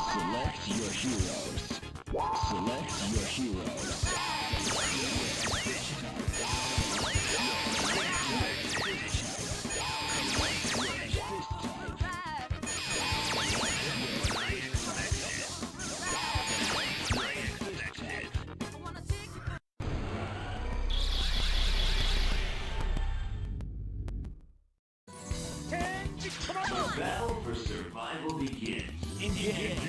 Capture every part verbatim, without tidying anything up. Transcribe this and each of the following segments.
Select your heroes. Select your heroes. The battle for survival begins. Engage.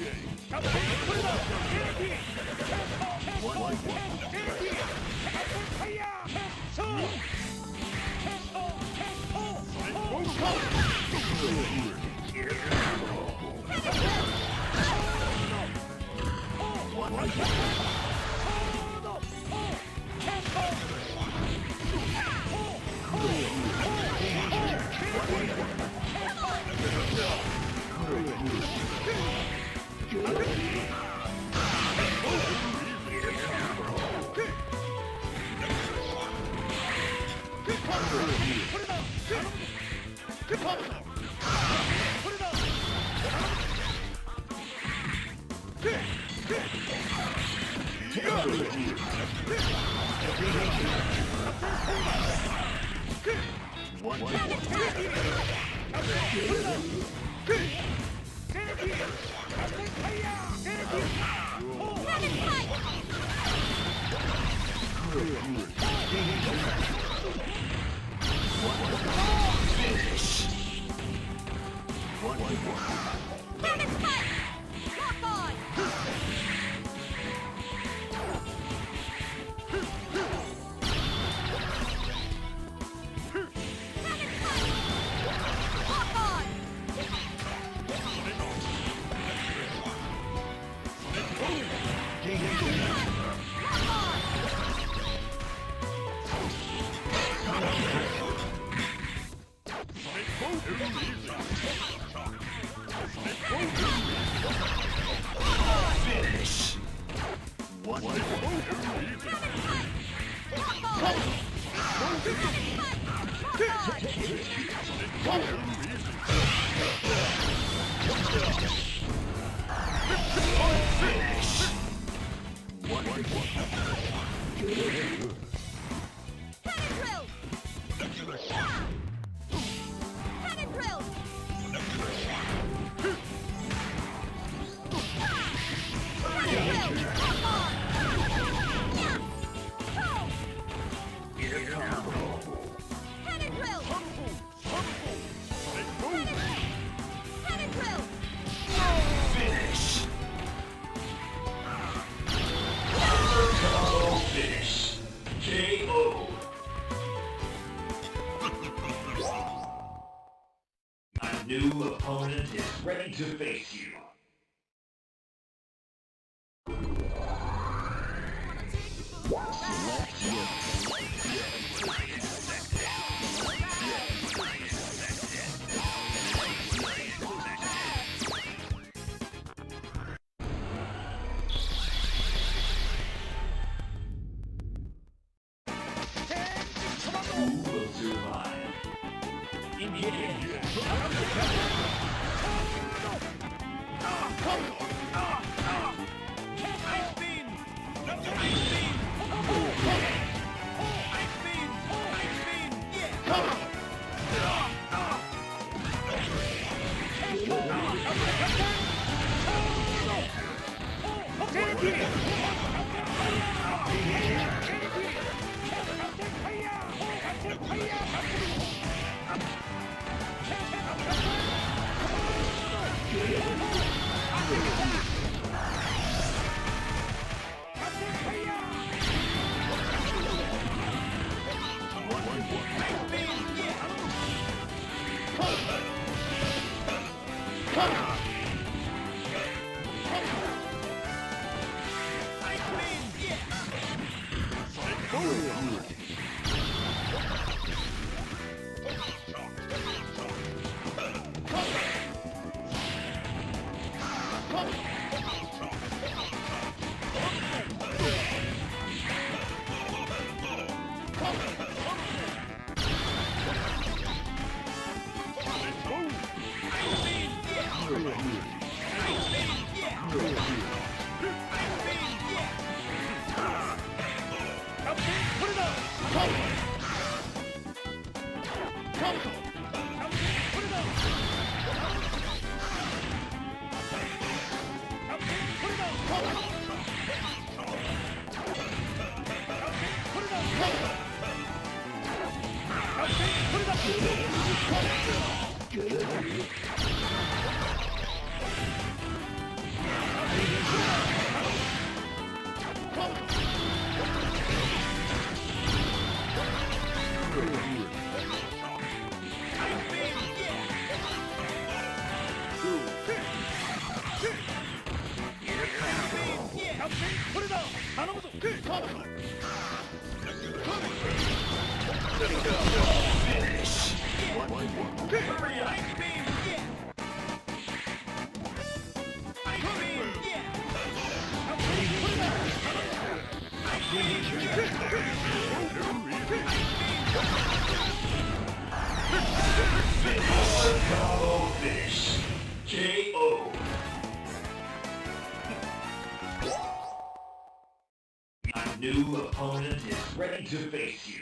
New opponent is ready to face you. Select your Who will survive? Engage. Combo finish. K O. A new opponent is ready to face you.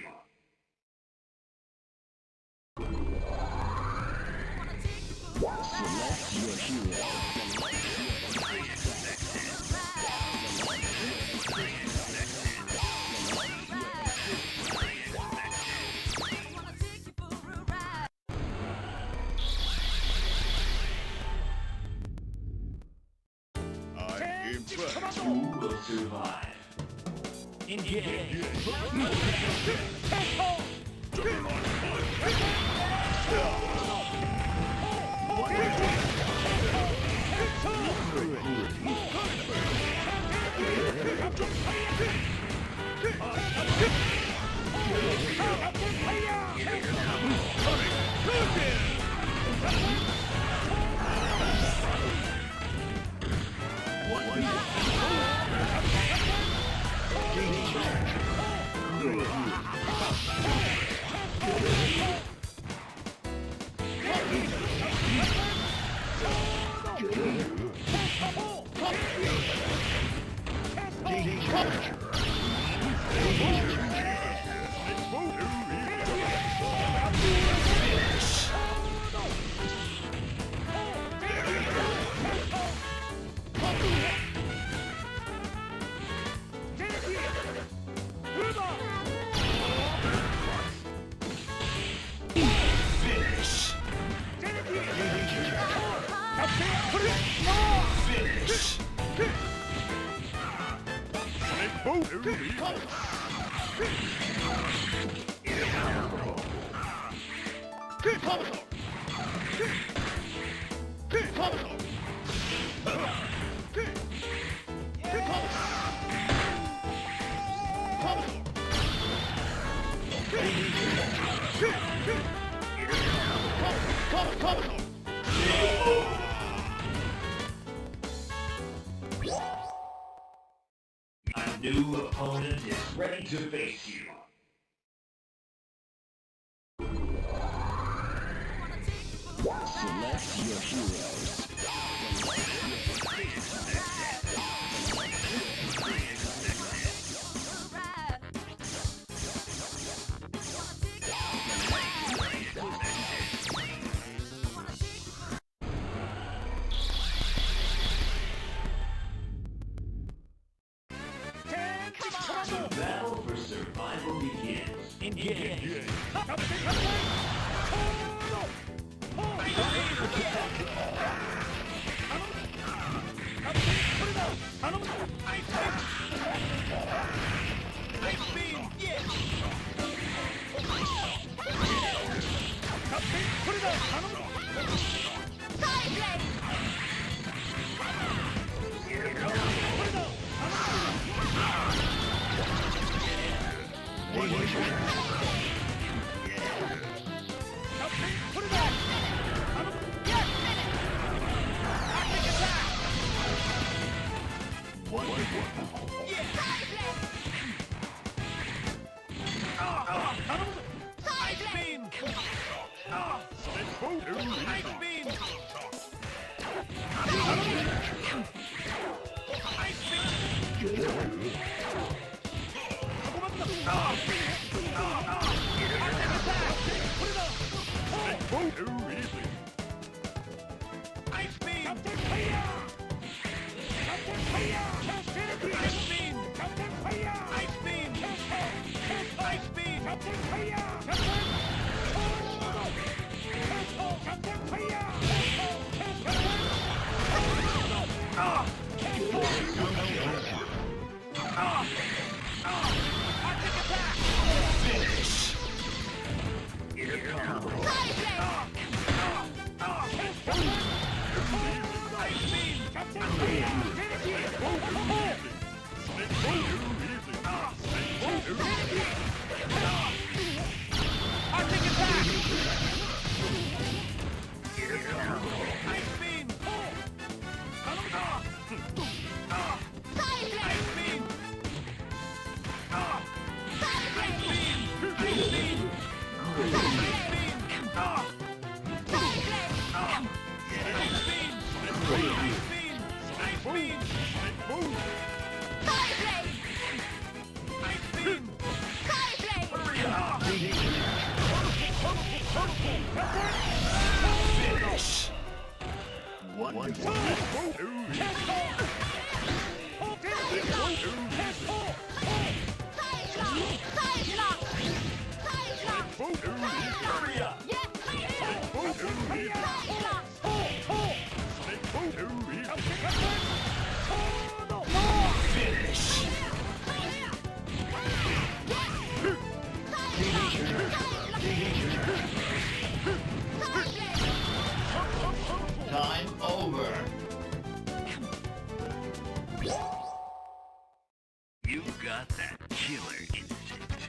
Select your hero. Who will survive? Engage. A new opponent is ready to face you. Select your heroes. The battle for survival begins. Engage. Ice beam! Captain Fire! Captain Fire! Ice beam! Captain Fire! Ice beam! Ice beam! Captain Fire! Captain! Captain Fire! Ah! Ah! Arctic attack! Finish! Here comes! Ice beam! Captain Fire! Arctic attack! Here comes! Ice beam! Ice beam! Ice beam! Ice beam! Finish! One, one, two, hurry up! Finish! Time over. You got that killer instinct.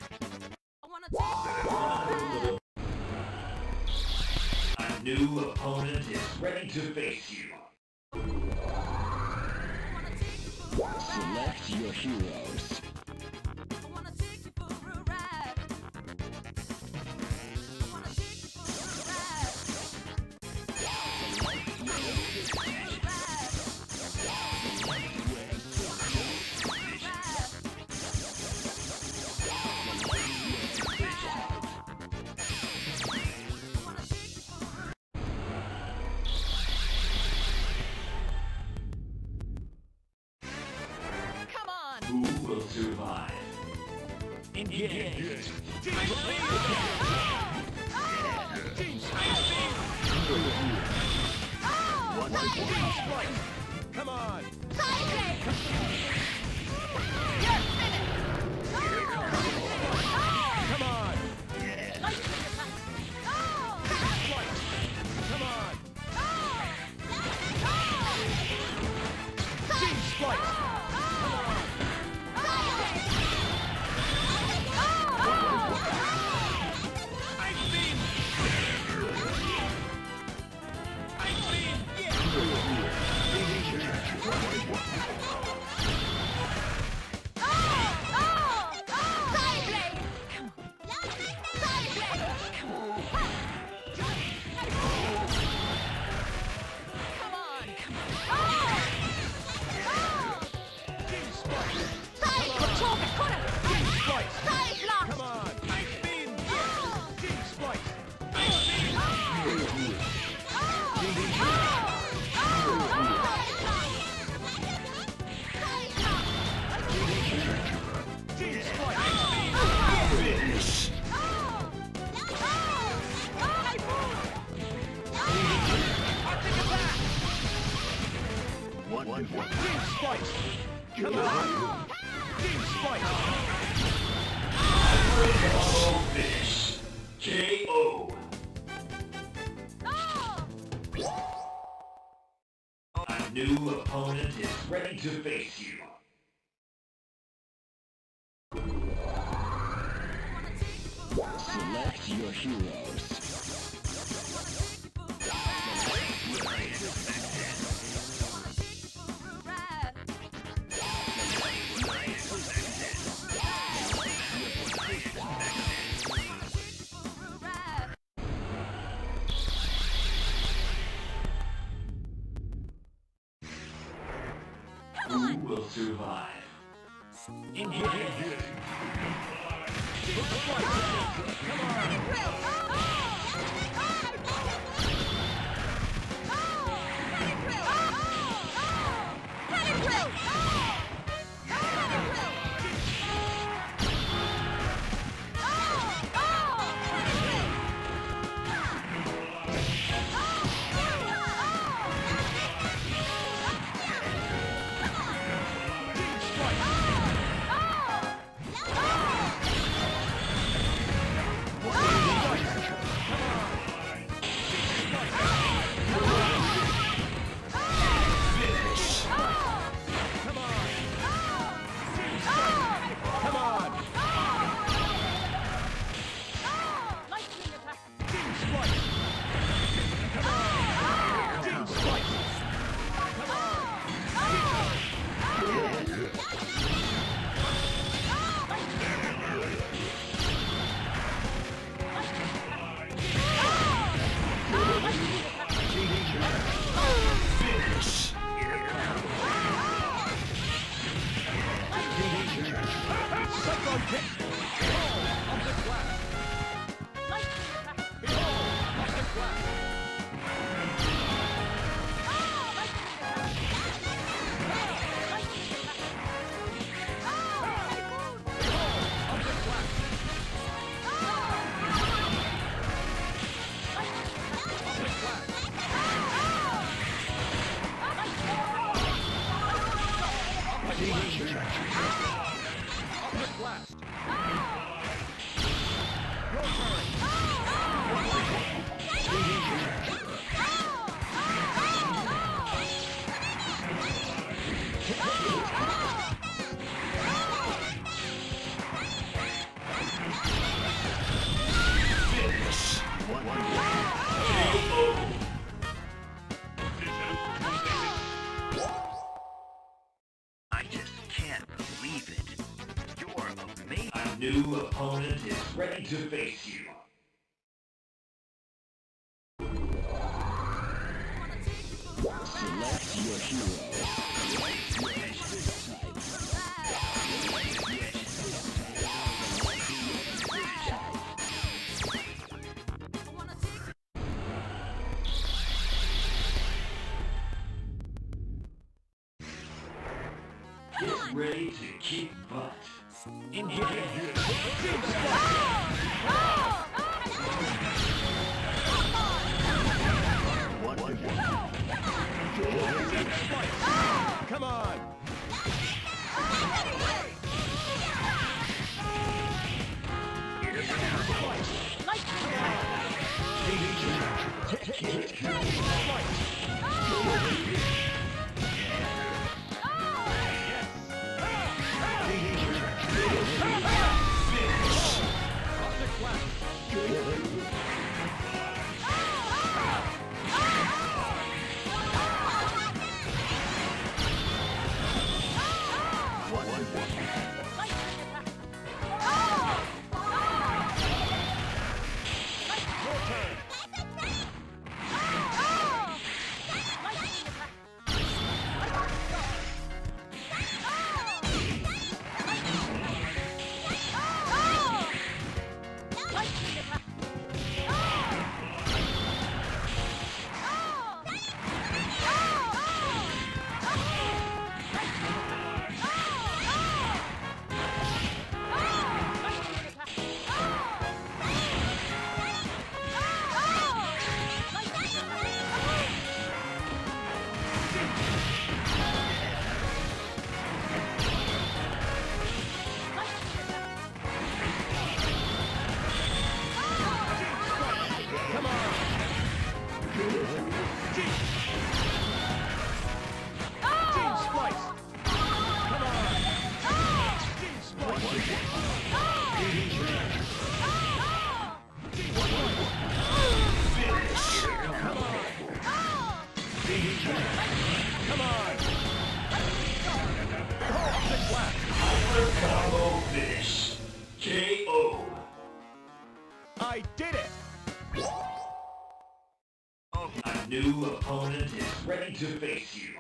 A new opponent is ready to face you. Select your heroes. Who will survive? Engage! Come on! Come on! Come on! Team Spike! Ice beam! Ice beam! Come on! Ice beam! Team Spike! Ice beam! Team Spike! Finish! Arctic attack! One, one, one. Team Spike! Come on! Team Spike! Finish! K O! A new opponent is ready to face you. Select your heroes. Who will survive? Engage! Come on! blast. Your turn. I just can't believe it. You're amazing. A new opponent is ready to face you. Select your hero. Get ready to kick butt. In here. Come on. Combo finish. K O. I did it. A new opponent is ready to face you.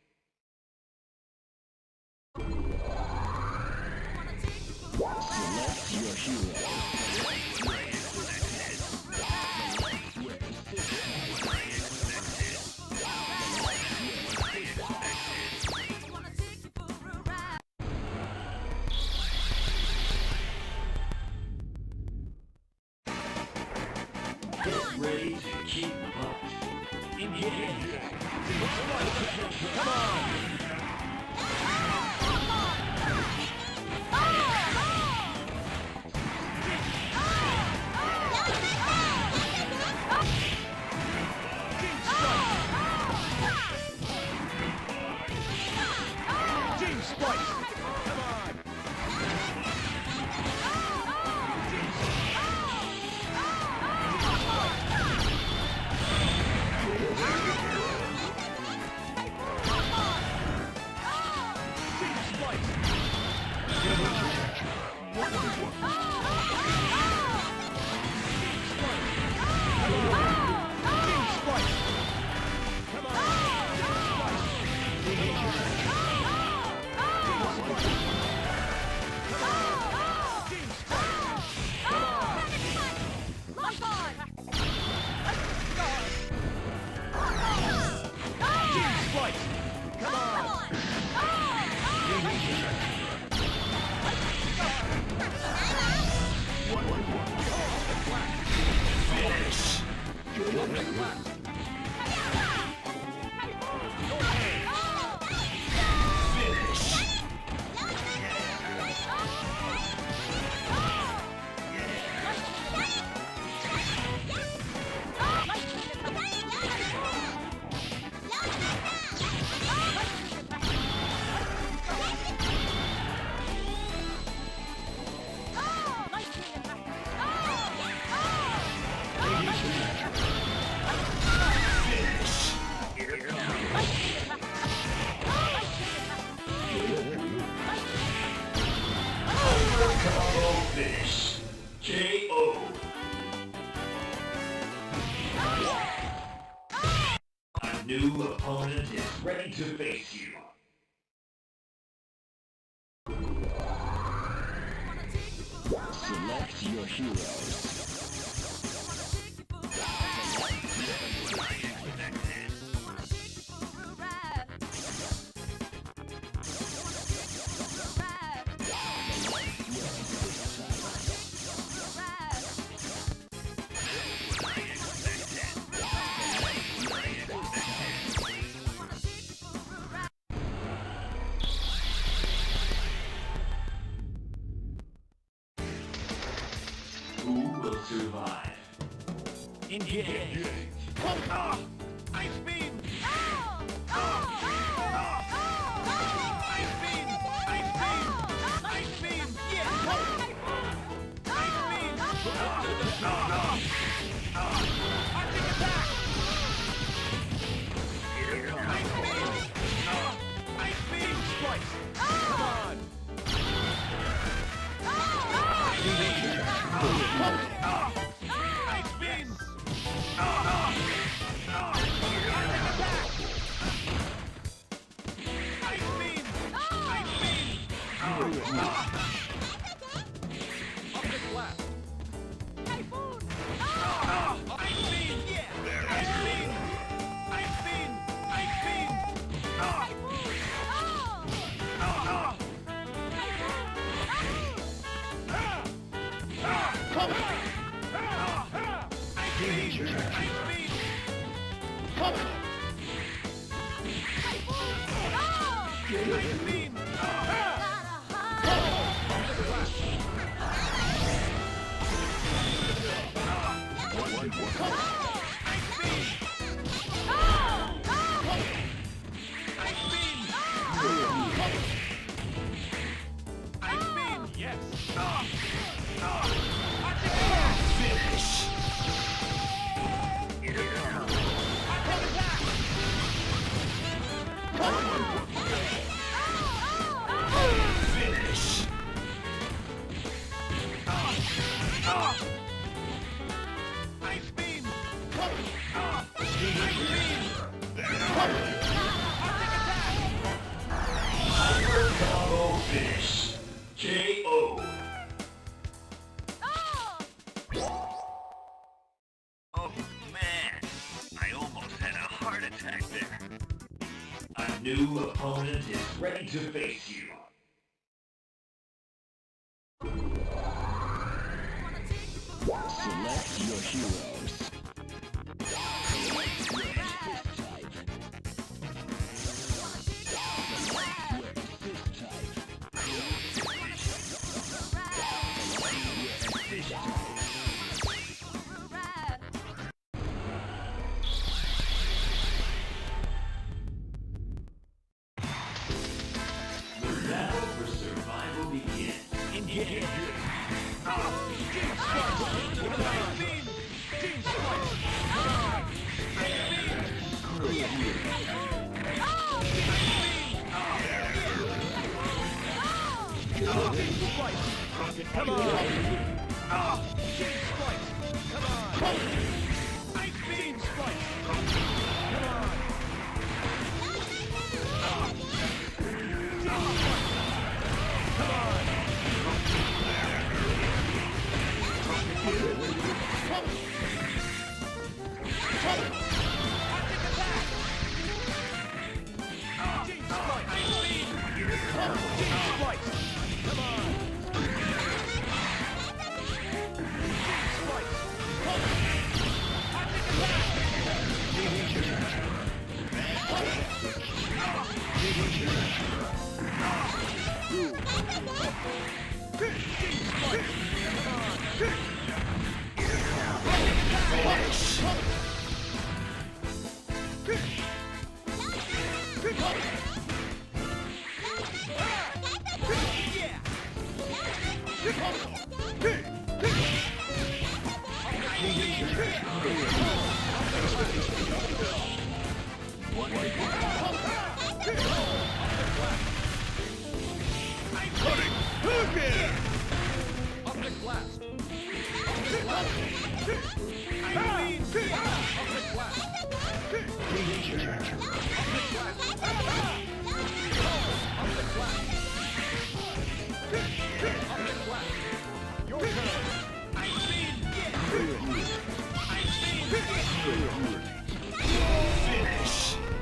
Select your hero. Get ready to kick butt. In here. Come on. Team Splice. Come on. Come on. opponent is ready to face you. Select your heroes. Who will survive? Engage. Ah! Ice beam. Ah! Ah! Ice beam. Ice beam. Ice beam. Yeah. Ice beam. Arctic attack. Ice beam. Ice beam. Splice. Come on. Ice beam. Ice beam. Ice beam. Ice beam. Optic blast. Typhoon. Ice beam. Yeah. Ice beam. Ice beam. Ice beam. Danger. Ice beam. Ice beam. Ice beam. Yes. Finish. Finish. Ice beam. Ice beam. Hyper combo finish. K O. Oh man, I almost had a heart attack there. A new opponent is ready to face you. Select your heroes. The battle for survival begins. Engage. Ice beam. Team splice. Come on! Team splice! Come on! Ice beam splice! Come on! Come on! Arctic attack! Team splice! Ice beam! Team splice! Come on! Optic blast! Optic blast! Optic blast! Your turn. I spin. I spin. Finish.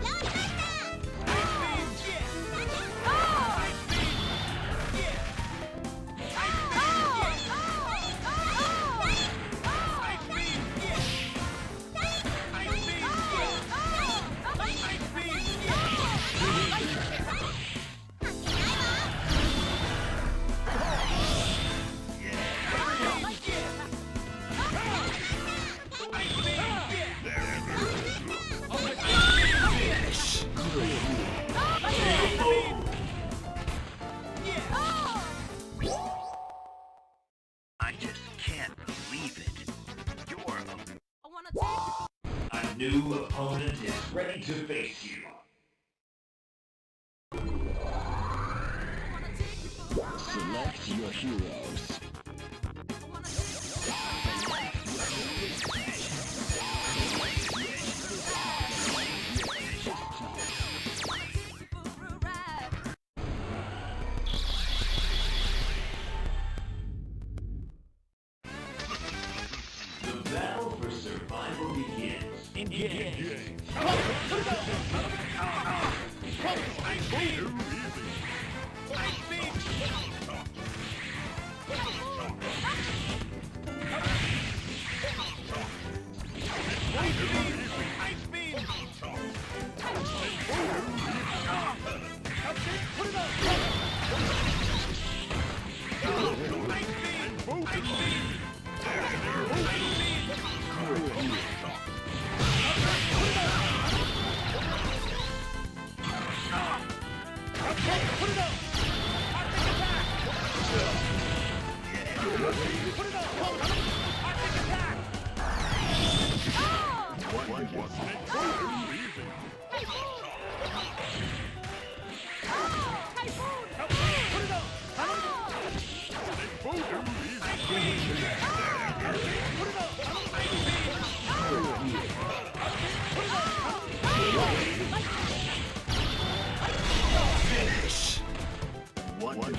I just can't believe it. You're a... I wanna take A new opponent is ready to face you. Select your heroes. The battle for survival begins. Engage. Finish. One. One.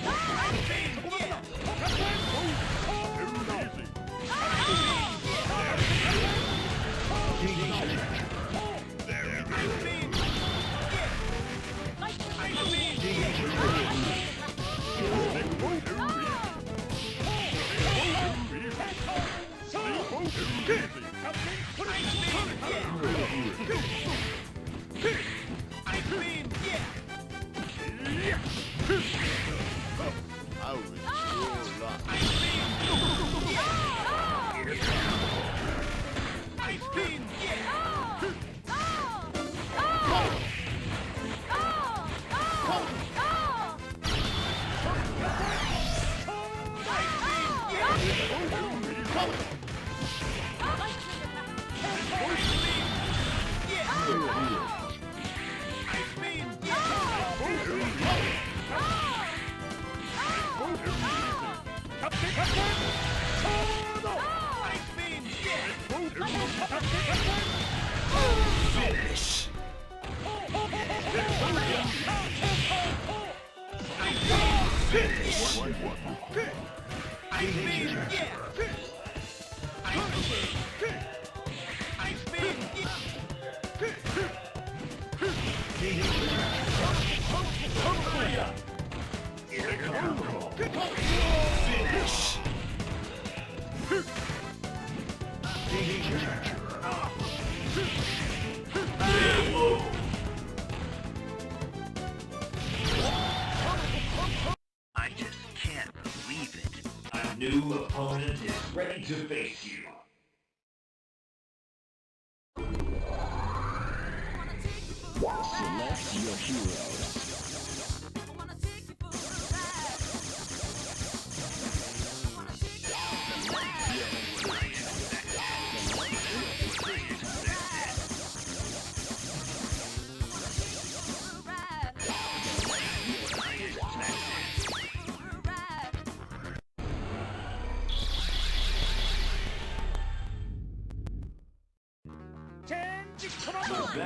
Finish. Finish. I spin. I spin. Finish. I just can't believe it. A new opponent is ready to face you. Select your heroes. Change. Come on. The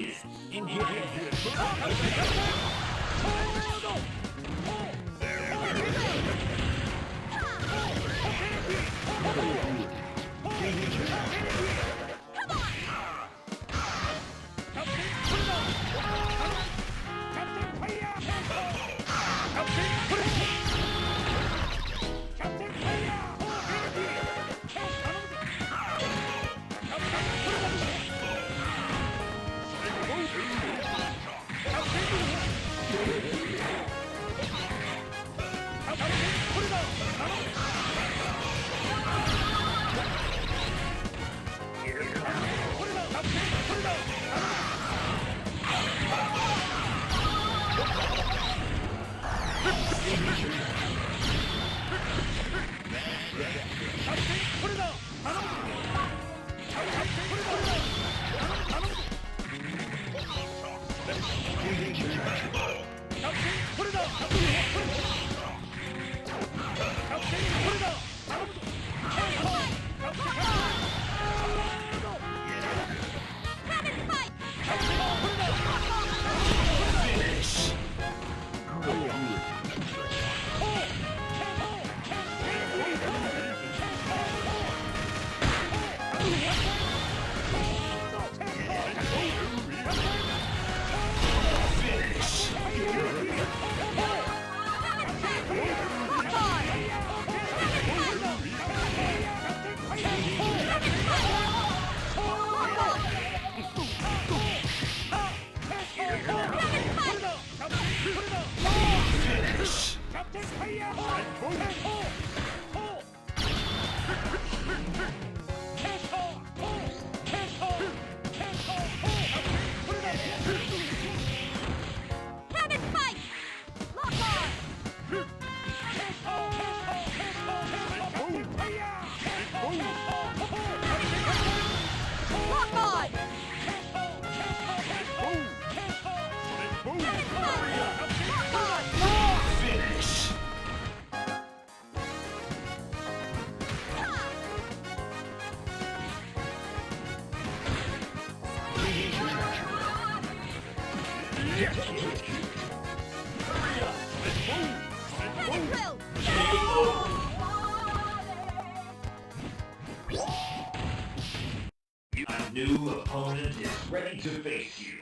A new opponent is ready to face you.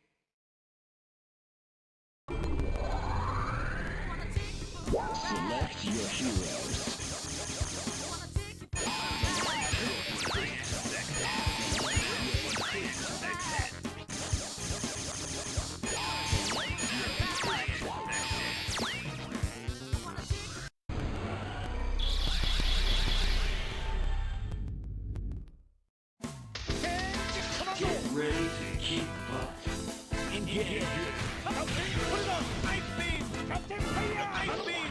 Select your heroes. Get ready to kick butt. Engage. Ice beam! Captain Fire! Ice beam!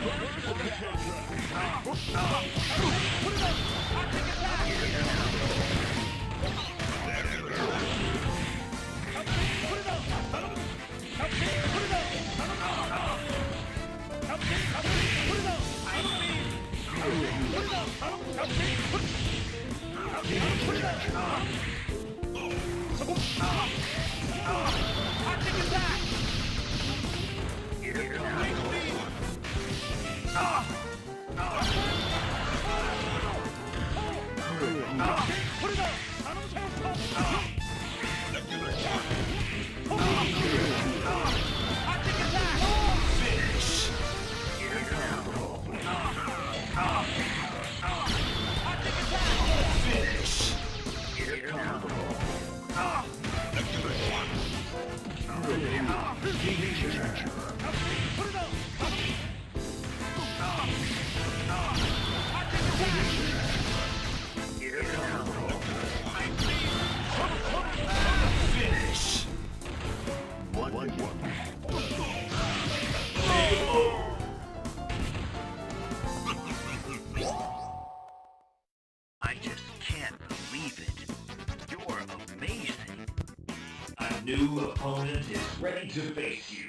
I just can't believe it. You're amazing. A new opponent is ready to face you.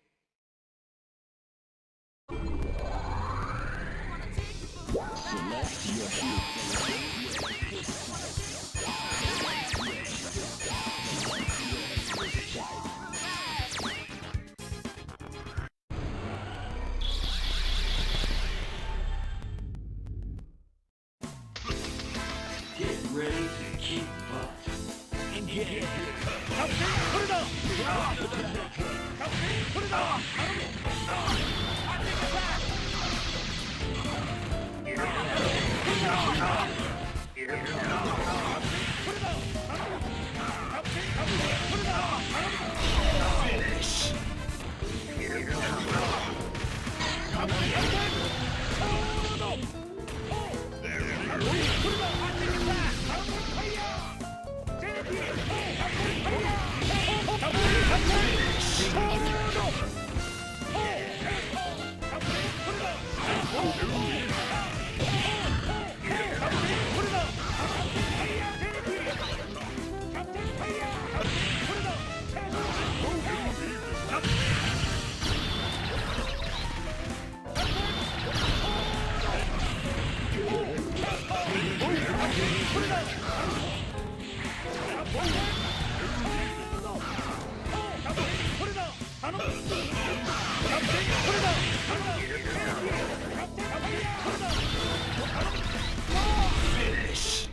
Select your heroes. Put it on! I take it back! Finish. Finish.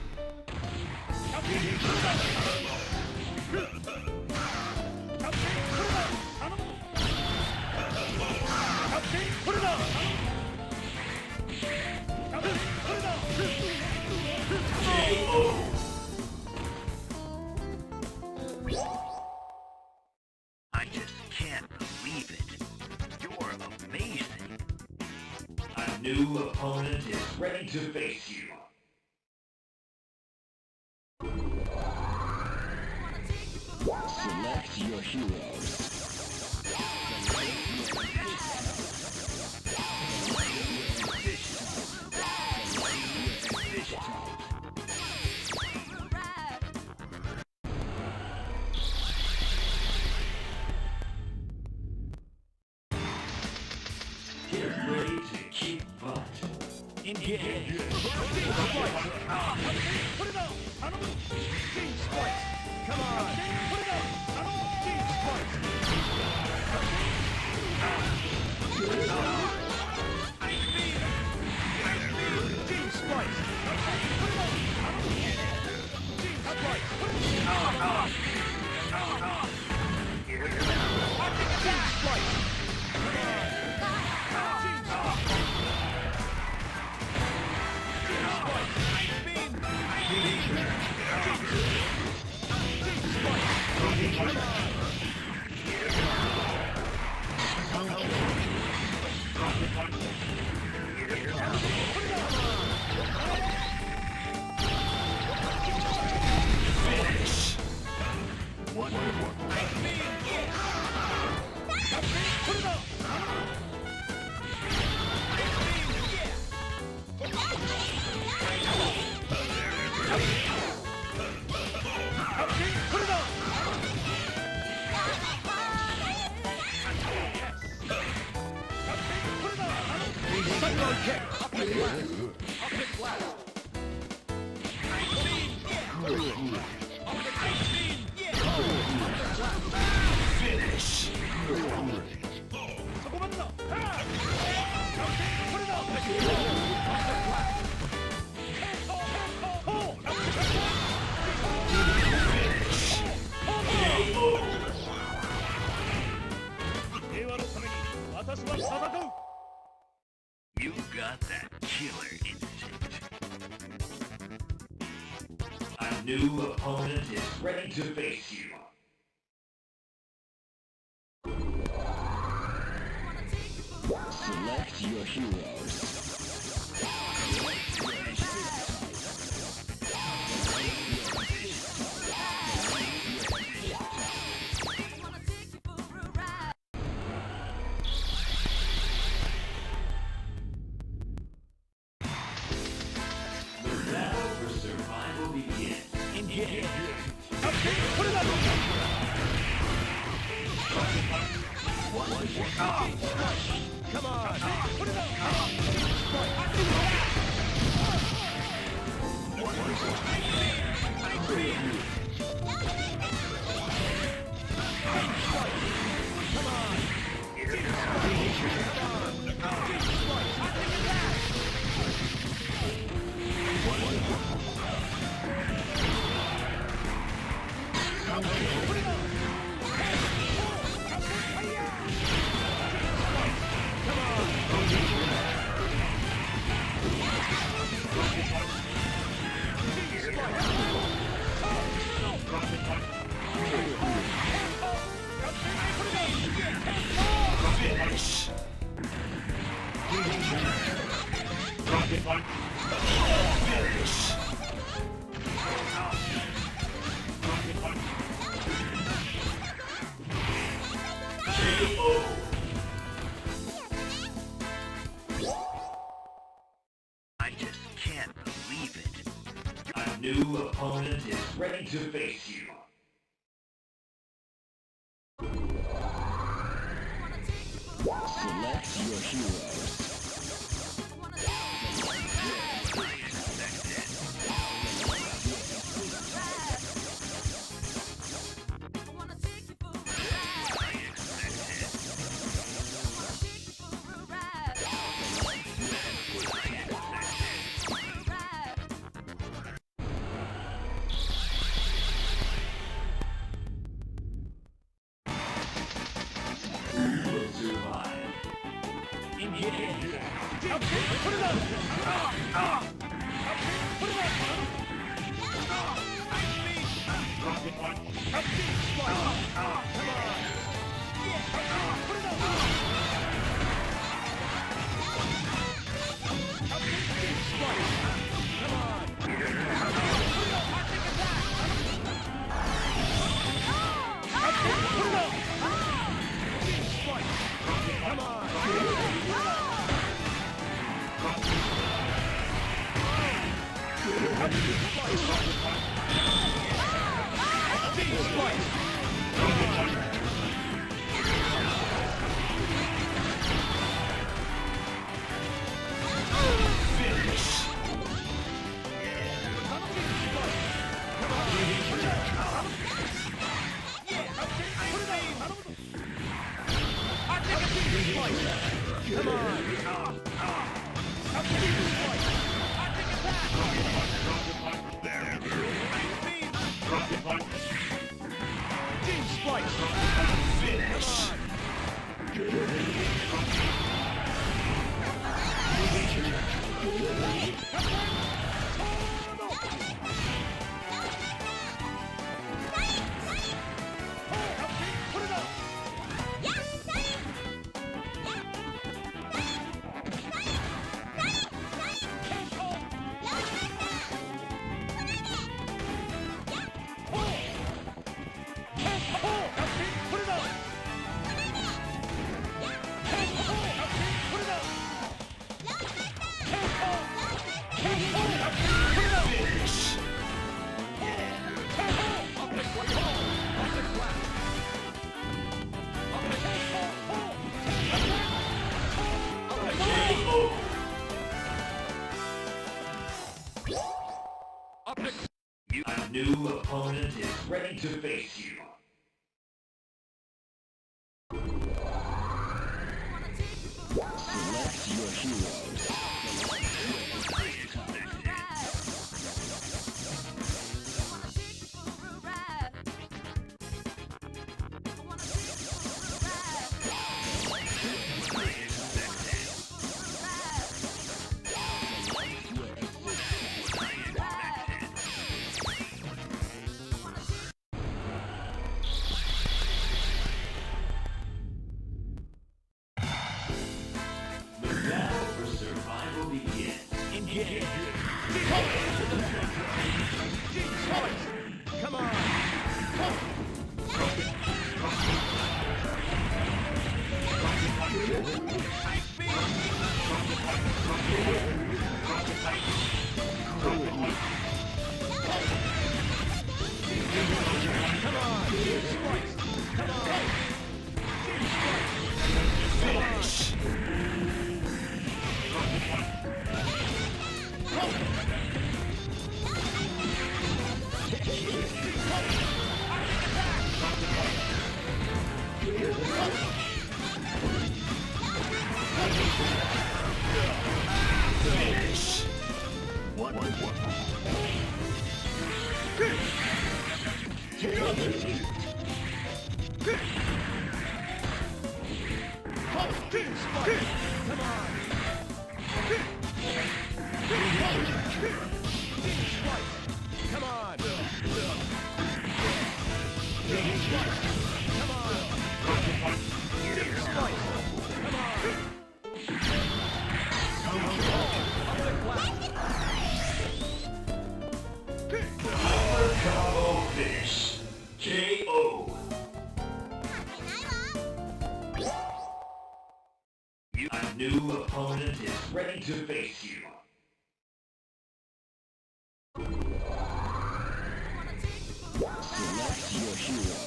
I just can't believe it. You're amazing. A new opponent is ready to face you. Select your heroes. Get ready to kick butt. Engage. Put it on! Team Spike! Come on! Put it on! Team Spike! Ice Beam! Ice Beam! Team Spike! Put it on! Team Spike! Arctic Attack! Spike! Come on! Team Spike! Team Spike! Ice Beam! Ice Beam! Team Spike! Come on! Finish. One, one, Ice Beam! Put it on! Ice Beam! Yeah! Put it on! Put it on! Cyclone kick! Up and blast! Up and blast! Ice Beam! Yeah! Up and Ice Beam! Yeah! Finish. そこまでだ！これだ！ 平和のために私は戦う！ You got that killer instinct. A new opponent is ready to face you. Select your heroes. The battle for survival begins. Engage. Put it on! Come on! Put it on! Put it on! K O. I just can't believe it. A new opponent is ready to face you. Select your heroes. A new opponent is ready to face you. Select your heroes. Combo finish. K O. A new opponent is ready to face you. Select your hero.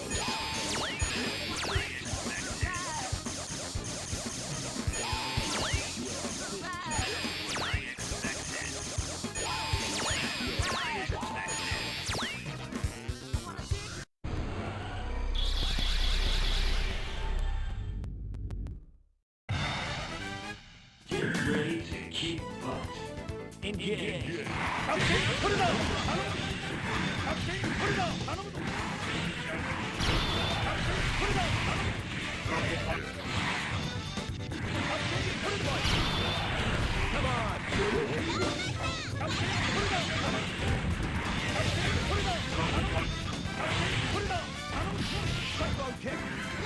Get ready to kick butt. Engage. Captain, put it up. Captain, put it up. Captain, put it up. Captain, put it up. Come on. Captain, put it up. Captain, put it up. Captain, put it up. Cyclone kick.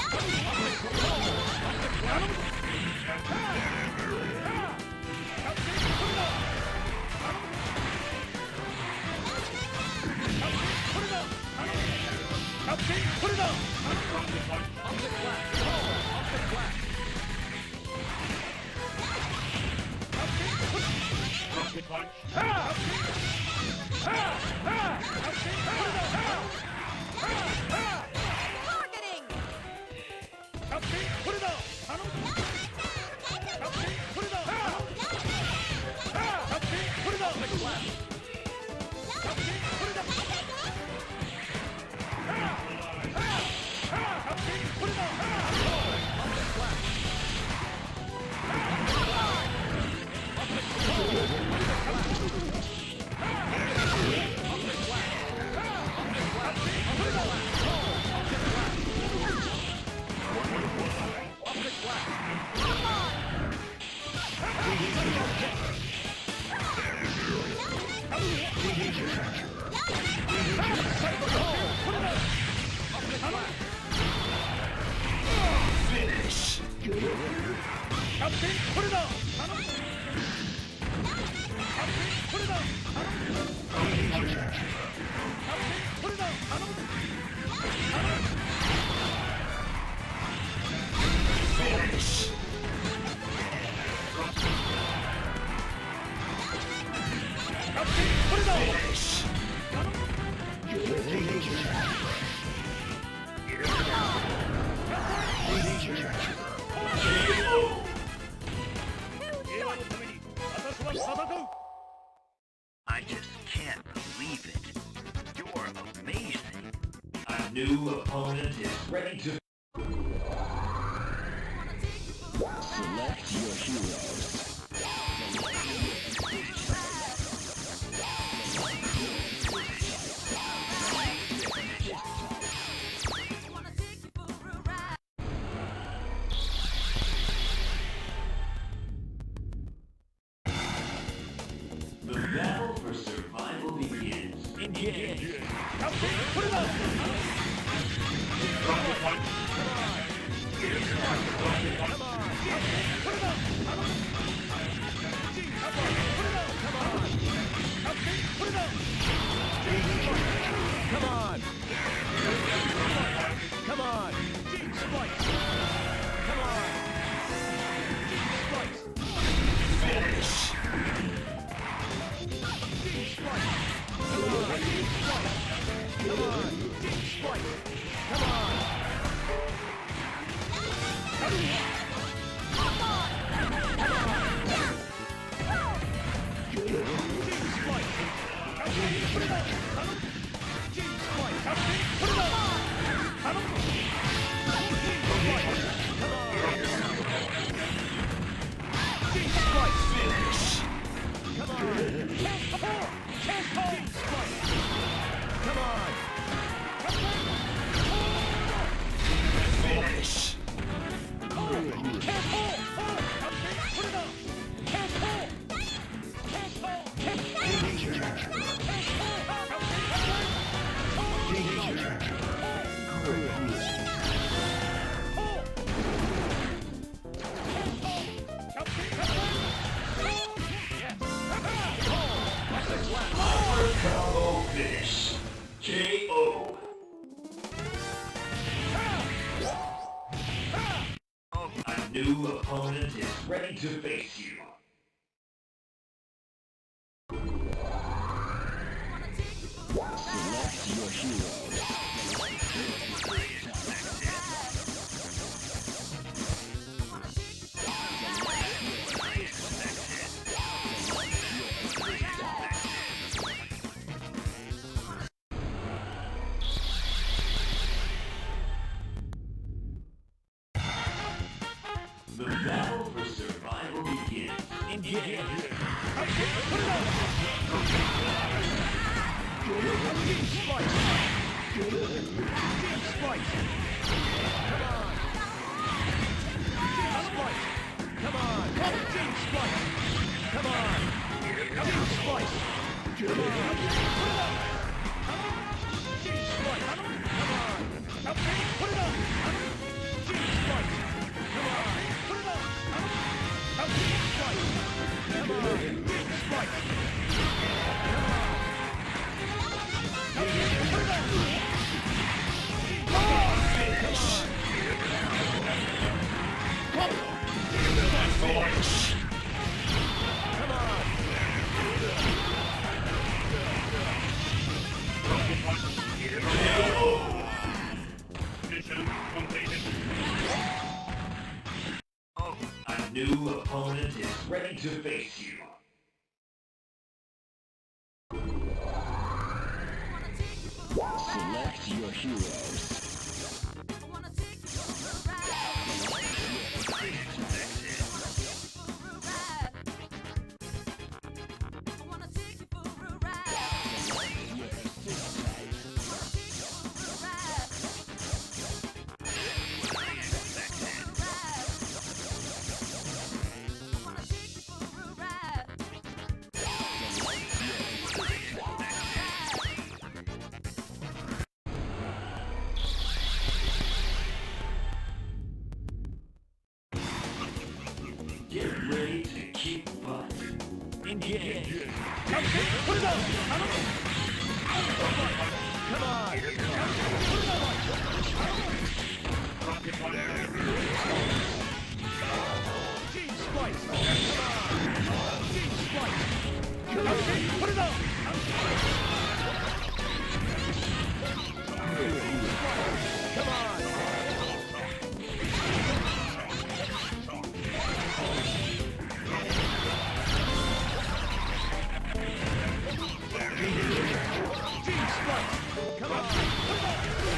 Captain, put it up! Up the flat! Up the flat! Captain, put it up! Rocket punch! Ha! Ha! Ha! Captain, put it up! Ha! Ha! Targeting! Captain, put it up! Captain, put it up! Ha! Ha! Captain, put it up! Captain, put it up! Finish! Captain, put it up! Captain, put it up! Captain, put it up! Finish! Captain, put it up! Finish! I just can't believe it. You're amazing. A new opponent is ready to... Select your heroes. The battle for survival begins. Engage! Captain, put it up! Rocket punch! Come on! Captain, put it up! Put it up! Come on! Captain, put it up! Come on! Come on! Deep splice! Come on! Deep splice! Finish! Deep splice! Come on! Deep splice! Come on! Deep splice! Come on! Come on! Deep splice! Captain, put it up! Deep splice! new opponent is ready to face you. Select your hero. The battle for survival begins. Engage. Come on! Team Splice! Come on! Team Splice! Come on! Team Splice! Come on! Put it on! Team Splice! Come on! Put it on! Team Splice! Come on! Team Splice! Come on! Put it on! Finish! Come on! Mission completed. Oh, a new opponent is ready to face you. Select your heroes. I wanna take you for a ride. I wanna take you for a ride. Your assist type. Get ready to kick butt. Engage. Put it on! Come on! Team Splice! Come on! Team Splice! Put it on! Come on! Team Splice! Come on!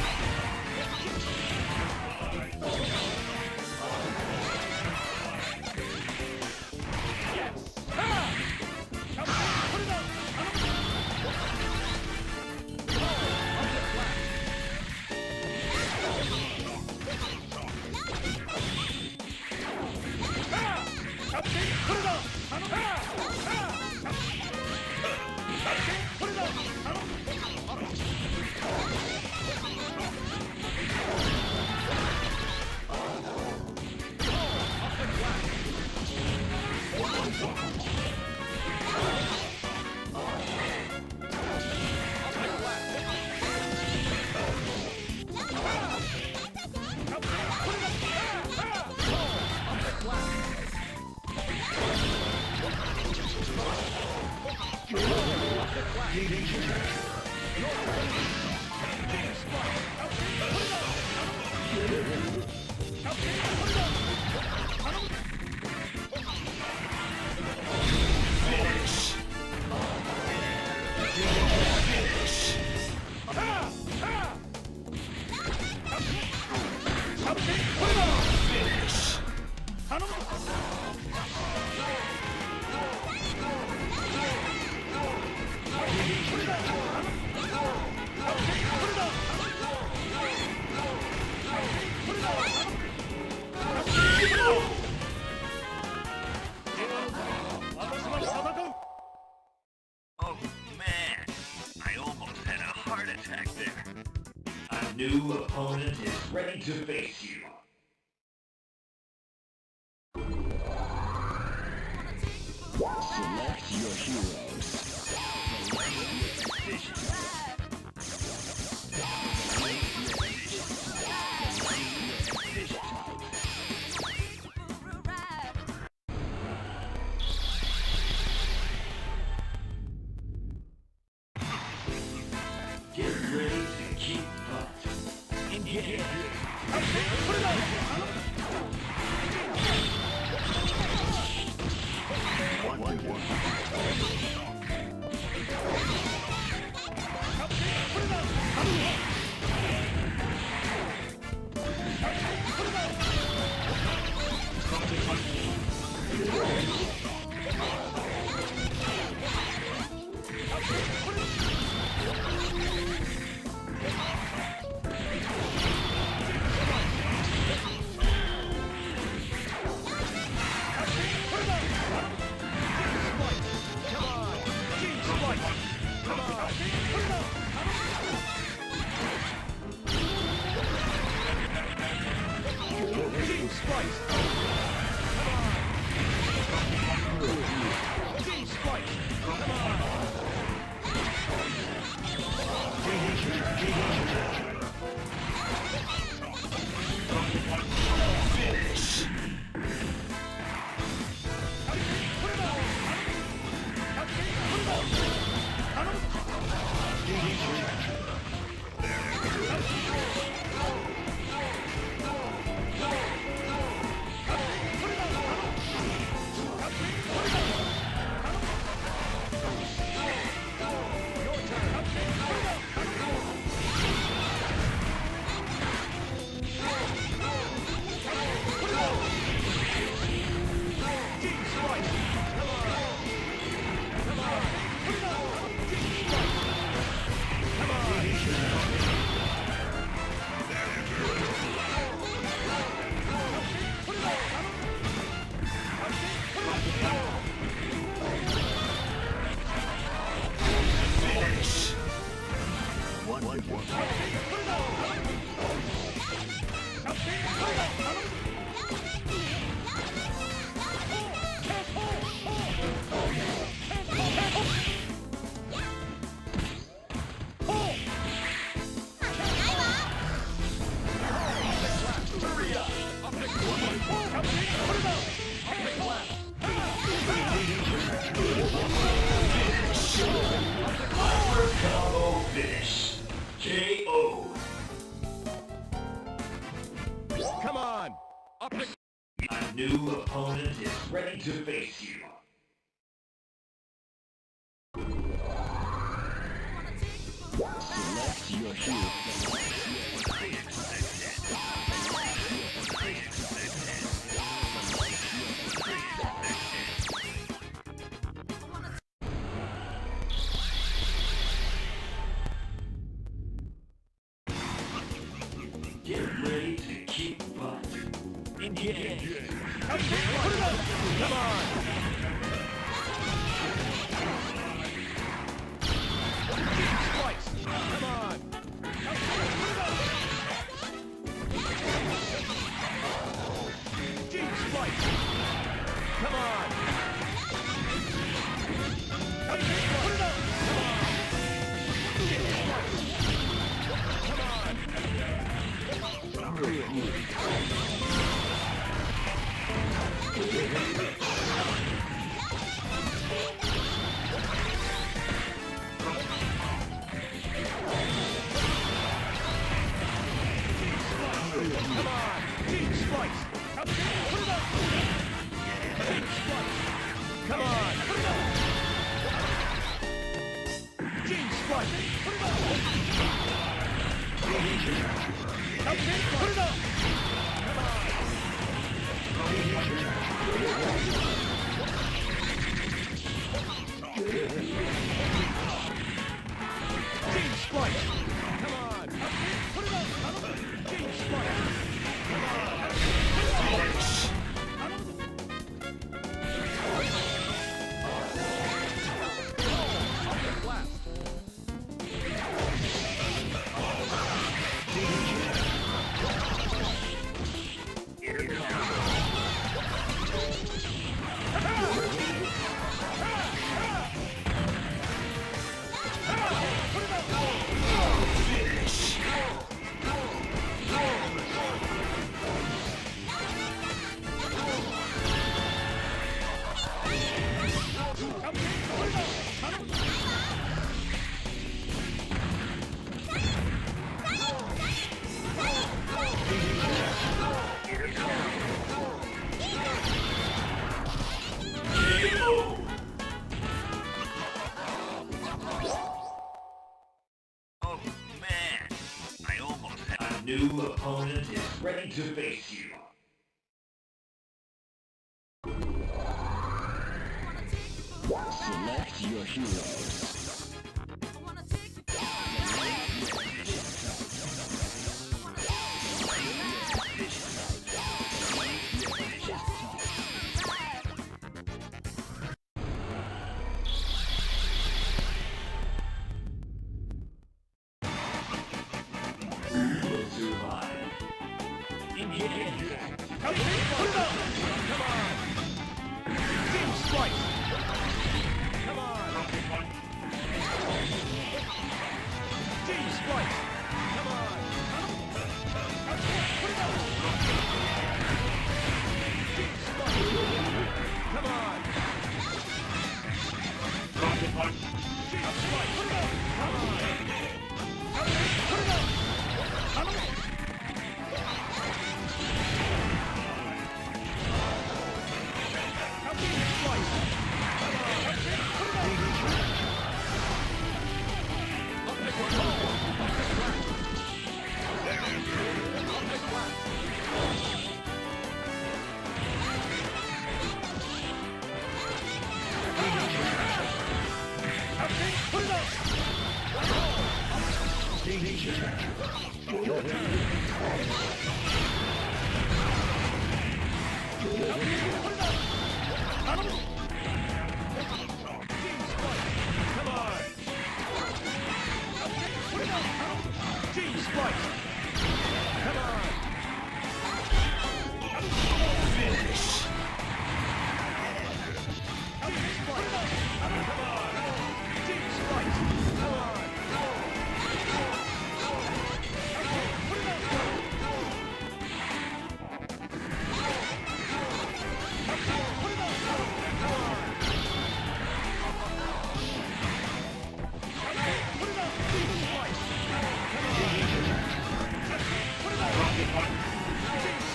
Oh man, I almost had a heart attack there. A new opponent is ready to face you. Select your heroes. Splice! Come on! Team Splice! Come on! Finish. Put it on! Put it on! Combo finish. K O. Come on! Up the... A new opponent is ready to face you. Select your hero. Get ready to kick butt. Engage. Put it on! Come on! Splice! Come on! Team Splice! Come on! Put it on! Come on! Team Splice! Come on! Come on! Team Splice! Put it up! Team Splice! Come on! Put it up! Team Splice! Put it up! Okay, put it up! Come on! Team Splice! Come on! Put it up! Team Splice! Come on! Finish. Finish. K O. Oh man, I almost had a new opponent is ready to face you. Select your heroes. Who will survive? Engage. Put it up! Come on! Team Splice! Come on! Team Splice! Come on! Put it up! Team Splice! Come on! Team Splice! Put it up! Come on! Put it up! Come on! Your turn. Come on. Team Splice. Come on. Finish. Team Splice. Come on. Team Splice. Come on.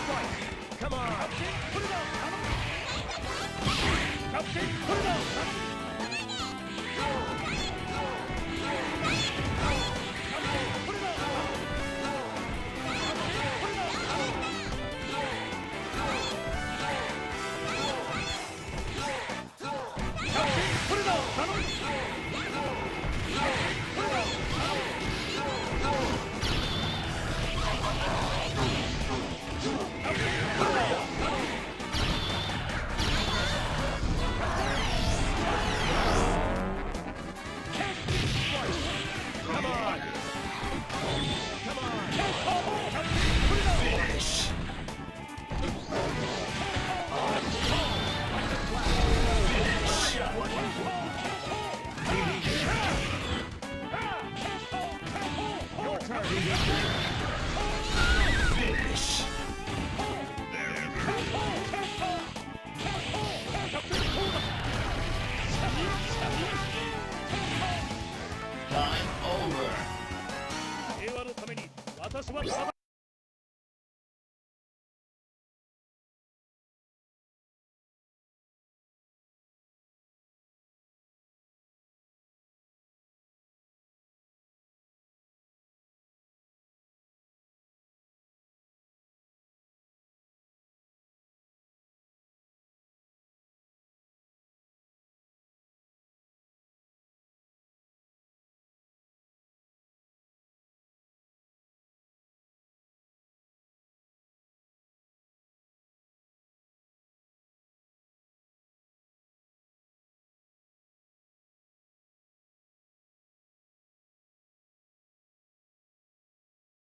Come on! Put it up! Put it up!